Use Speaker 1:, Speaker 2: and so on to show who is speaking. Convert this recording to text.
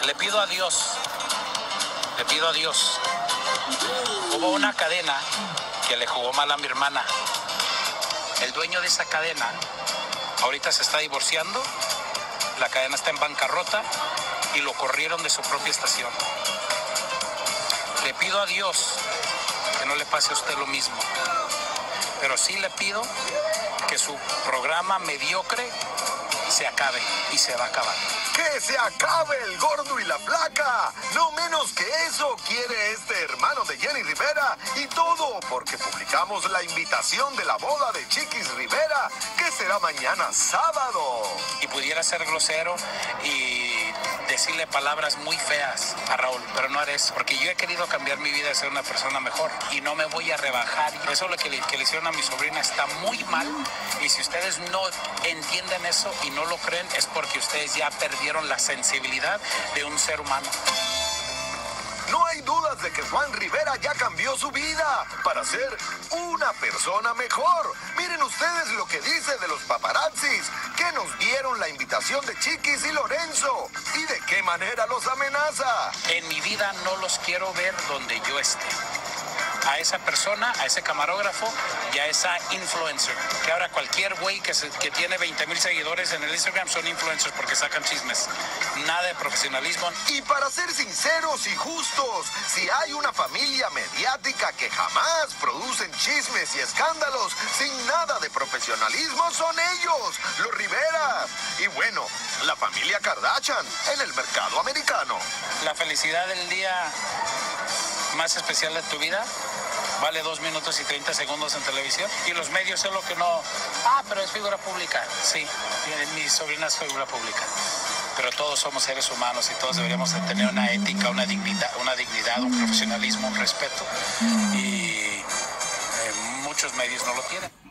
Speaker 1: Le pido a Dios. Hubo una cadena que le jugó mal a mi hermana. El dueño de esa cadena ahorita se está divorciando, la cadena está en bancarrota y lo corrieron de su propia estación. Le pido a Dios que no le pase a usted lo mismo, pero sí le pido que su programa mediocre se acabe y se va a acabar.
Speaker 2: ¡Que se acabe el gordo y la flaca! No menos que eso quiere este hermano de Jenny Rivera, y todo porque publicamos la invitación de la boda de Chiquis Rivera, que será mañana sábado.
Speaker 1: Y pudiera ser grosero y decirle palabras muy feas a Raúl, pero no haré eso, porque yo he querido cambiar mi vida y ser una persona mejor y no me voy a rebajar. Eso lo que le hicieron a mi sobrina está muy mal, y si ustedes no entienden eso y no lo creen, es porque ustedes ya perdieron la sensibilidad de un ser humano.
Speaker 2: No hay dudas de que Juan Rivera ya cambió su vida para ser una persona mejor. Miren ustedes lo que dice de los paparazzis que nos dieron la invitación de Chiquis y Lorenzo, y de qué manera los amenaza.
Speaker 1: En mi vida no los quiero ver donde yo esté. A esa persona, a ese camarógrafo y a esa influencer. Que ahora cualquier güey que tiene 20,000 seguidores en el Instagram son influencers porque sacan chismes. Nada de profesionalismo.
Speaker 2: Y para ser sinceros y justos, si hay una familia mediática que jamás producen chismes y escándalos sin nada de profesionalismo, son ellos, los Rivera. Y bueno, la familia Kardashian en el mercado americano.
Speaker 1: La felicidad del día más especial de tu vida vale 2 minutos y 30 segundos en televisión, y los medios es lo que no... pero es figura pública. Sí, mi sobrina es figura pública, pero todos somos seres humanos y todos deberíamos de tener una ética, una dignidad, un profesionalismo, un respeto, y muchos medios no lo tienen.